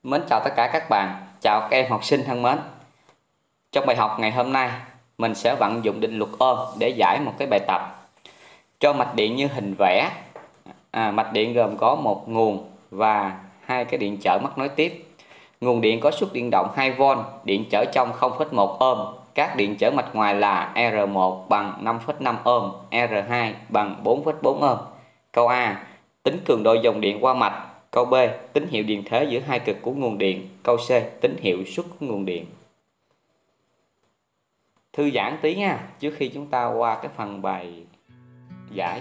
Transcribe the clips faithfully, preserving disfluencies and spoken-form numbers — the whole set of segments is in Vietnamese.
Mến chào tất cả các bạn, chào các em học sinh thân mến. Trong bài học ngày hôm nay, mình sẽ vận dụng định luật Ohm để giải một cái bài tập. Cho mạch điện như hình vẽ, à, mạch điện gồm có một nguồn và hai cái điện trở mắc nối tiếp. Nguồn điện có suất điện động hai vôn, điện trở trong không phẩy một ohm. Các điện trở mạch ngoài là R một bằng năm phẩy năm ohm, R hai bằng bốn phẩy bốn ohm. Câu A, tính cường độ dòng điện qua mạch. Câu B, tín hiệu điện thế giữa hai cực của nguồn điện. Câu C, tín hiệu suất của nguồn điện. Thư giãn tí nha, trước khi chúng ta qua cái phần bài giải.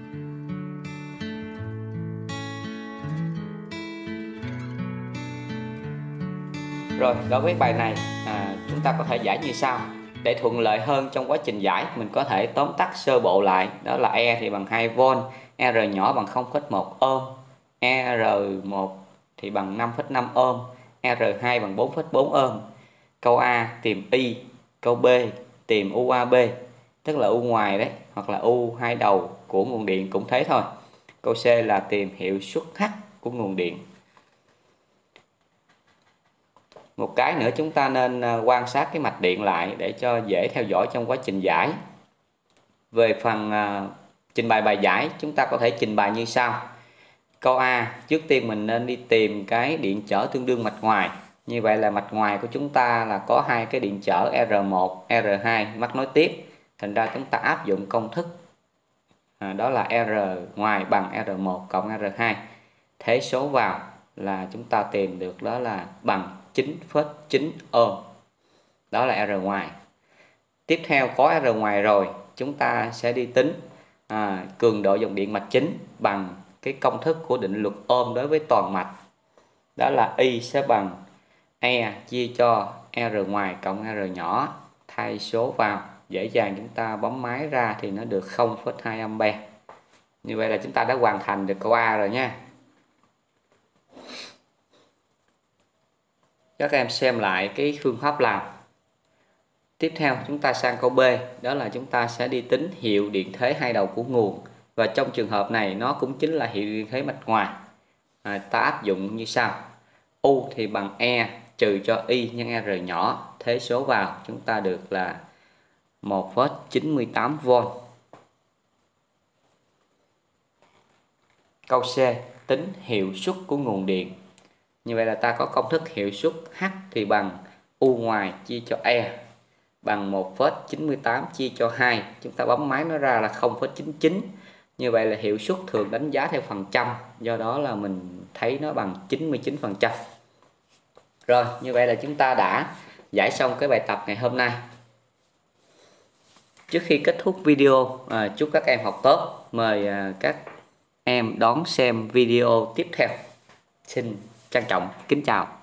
Rồi, đối với bài này à, chúng ta có thể giải như sau. Để thuận lợi hơn trong quá trình giải, mình có thể tóm tắt sơ bộ lại. Đó là E thì bằng hai vôn, R nhỏ bằng không phẩy một ohm, R một thì bằng năm phẩy năm ohm, R hai bằng bốn phẩy bốn ohm. Câu A tìm Y, câu B tìm u a bê, tức là U ngoài đấy, hoặc là U hai đầu của nguồn điện cũng thế thôi. Câu C là tìm hiệu suất H của nguồn điện. Một cái nữa chúng ta nên quan sát cái mạch điện lại để cho dễ theo dõi trong quá trình giải. Về phần uh, trình bày bài giải, chúng ta có thể trình bày như sau. Câu A, trước tiên mình nên đi tìm cái điện trở tương đương mạch ngoài. Như vậy là mạch ngoài của chúng ta là có hai cái điện trở R một, R hai mắc nối tiếp. Thành ra chúng ta áp dụng công thức à, đó là R ngoài bằng R một cộng R hai. Thế số vào là chúng ta tìm được đó là bằng chín phẩy chín ohm. Đó là R ngoài. Tiếp theo có R ngoài rồi, chúng ta sẽ đi tính à, cường độ dòng điện mạch chính bằng cái công thức của định luật Ohm đối với toàn mạch. Đó là I sẽ bằng E chia cho R ngoài cộng R nhỏ. Thay số vào, dễ dàng chúng ta bấm máy ra thì nó được không phẩy hai ampe. Như vậy là chúng ta đã hoàn thành được câu A rồi nha. Các em xem lại cái phương pháp làm. Tiếp theo chúng ta sang câu B, đó là chúng ta sẽ đi tính hiệu điện thế hai đầu của nguồn. Và trong trường hợp này nó cũng chính là hiệu điện thế mạch ngoài. À, ta áp dụng như sau. U thì bằng E trừ cho Y nhân R nhỏ. Thế số vào chúng ta được là một phẩy chín mươi tám vôn. Câu C, tính hiệu suất của nguồn điện. Như vậy là ta có công thức hiệu suất H thì bằng U ngoài chia cho E bằng một phẩy chín mươi tám chia cho hai. Chúng ta bấm máy nó ra là không phẩy chín mươi chín. Như vậy là hiệu suất thường đánh giá theo phần trăm. Do đó là mình thấy nó bằng chín mươi chín phần trăm. Rồi, như vậy là chúng ta đã giải xong cái bài tập ngày hôm nay. Trước khi kết thúc video, à, chúc các em học tốt. Mời à, các em đón xem video tiếp theo. Xin trân trọng kính chào.